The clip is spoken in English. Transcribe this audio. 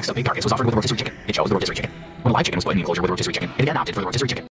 Next, a big carcass was offered with a rotisserie chicken. It chose the rotisserie chicken. When a live chicken was put in the enclosure with rotisserie chicken, it again opted for the rotisserie chicken.